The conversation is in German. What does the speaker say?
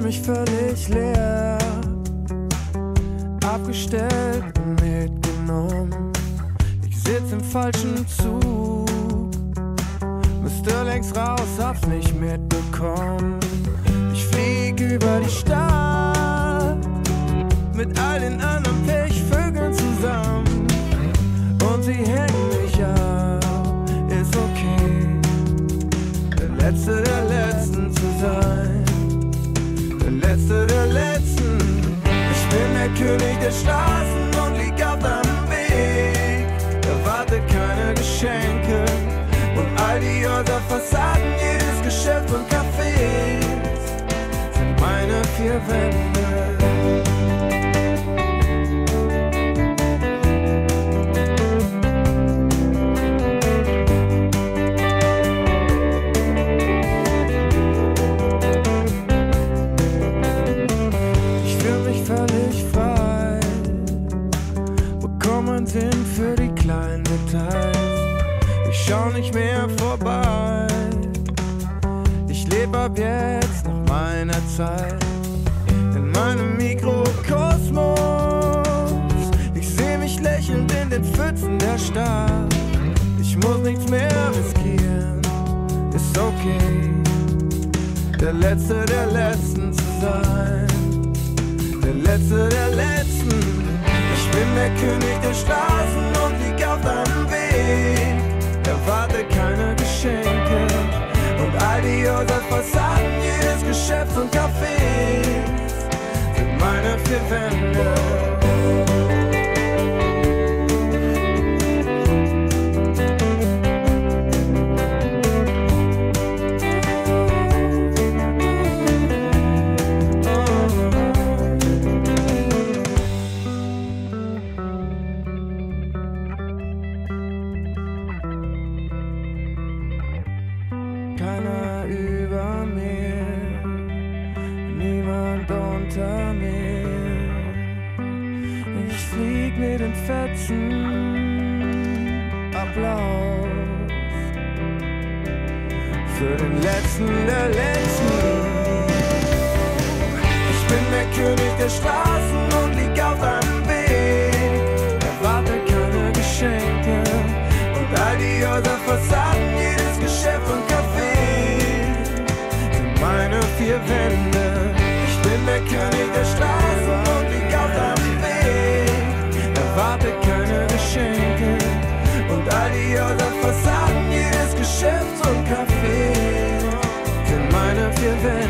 mich völlig leer, abgestellt und mitgenommen. Ich sitz im falschen Zug, müsste längst raus, hab's nicht mitbekommen. Ich flieg über die Stadt mit all den anderen Pechvögeln zusammen und sie hängen mich ab, ist okay, der Letzte der Letzten zu sein, der Letzte der Letzten. Ich bin der König der Straßen und lieg auf deinem Weg, erwarte keine Geschenke und all die Häuserfassaden, jedes Geschäft und Café sind meine vier Wände. Sinn für die kleinen Details. Ich schau nicht mehr vorbei. Ich lebe ab jetzt nach meiner Zeit in meinem Mikrokosmos. Ich seh mich lächelnd in den Pfützen der Stadt. Ich muss nichts mehr riskieren, ist okay, der Letzte der Letzten zu sein, der Letzte der Letzten. Ich bin der König der Straßen und lieg auf deinem Weg, erwarte keine Geschenke und all die Häuserfassaden, jedes Geschäft und Café sind meine vier Wände. Keiner über mir, niemand unter mir. Ich flieg mit den Fetzen, Applaus für den Letzten der Letzten. Ich bin der König der Straßen und lieg auf deinem Weg, erwarte keine Geschenke und all die Häuserfassaden, jedes Geschäft und Café sind meine vier Wände. Ich bin der König der Straßen und lieg auf deinem Weg, erwarte keine Geschenke und all die Häuserfassaden, jedes Geschäft und Café sind meine vier Wände.